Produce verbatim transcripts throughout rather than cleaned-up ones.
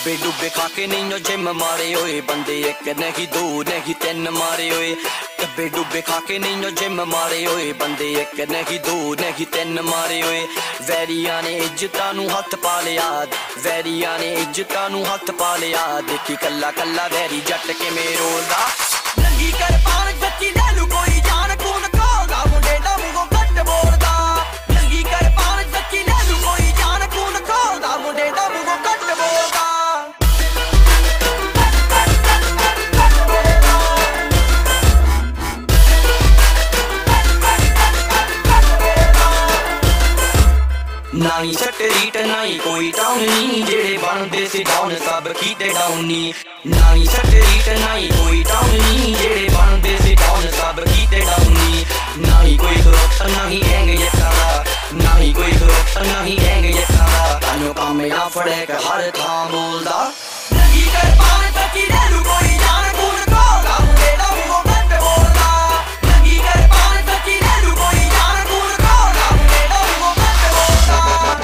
डब्बे डुब्बे खा के नहीं जिम मारे होए बंदे, एक नहीं दो नहीं तीन मारे होए। डब्बे डुब्बे खा के नहीं जिम मारे होए बंदे, एक नहीं दो नहीं तीन मारे होए। वैरिया ने इज्जतां नूं हथ पा लिया, वैरिया ने इज्जतां नूं हथ पा लिया। देखी कल्ला कल्ला वैरी जट के मेरोदा, नंगी कर पान जच्ची ले लू कोई जान कून खोलदा, मुंडे दा मुंह कट बोलदा। नंगी कर पान जच्ची ले लू कोई जान कून खोलदा, मुंडे दा मुंह कट बोलदा। ना ही सटरीट ना ही कोई टाउन नी, जेड़े बनदे सी डाउन सब कीते डाउन नी। ना ही सटरीट ना ही कोई टाउन नी, जेड़े बनदे सी डाउन सब कीते डाउन नी। ना ही कोई ग्रोथ ना ही हैंग यकारा, ना ही कोई ग्रोथ ना ही हैंग यकारा। तानो कामया फड़े के हर थां बोलदा, नंगी कर पान सच्ची ले लू कोई जान कून खोलदा, मुंडे दा मुंह कट बोलदा। नंगी कर पान सच्ची ले लू कोई जान कून खोलदा, मुंडे दा मुंह कट बोलदा।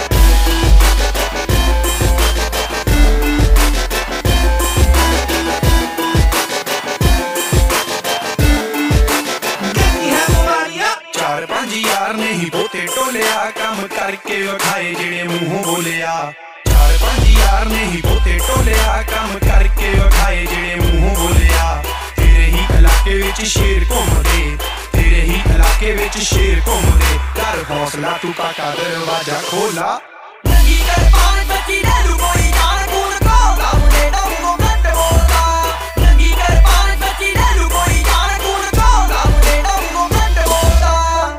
चार पांच यार ने ही बोते टोलिया, काम करके विखाए जेड़े मुंहों बोलिया। चार पांच यार ने ही बोते टोलिया, काम करके विखाए जेड़े मुंहों बोलिया। तेरे ही इलाके विच शेर घूमदे, तेरे ही इलाके विच शेर घूमदे। कर हौसला तू काका दरवाजा खोला, नंगी कर पान सच्ची ले लू कोई जान कून खोलदा, मुंडे दा मुंह कट बोलदा। नंगी कर पान सच्ची ले लू कोई जान कून खोलदा, मुंडे दा मुंह कट बोलदा।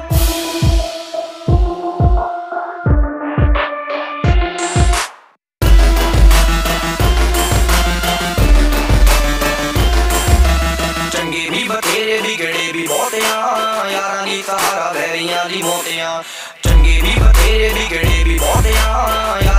चंगे भी बथेरे बिगड़े भी बहुते आ, यारां दी सहारा वैरियां दी मौतें आ। चंगे भी बथेरे बिगड़े भी बहुते आ,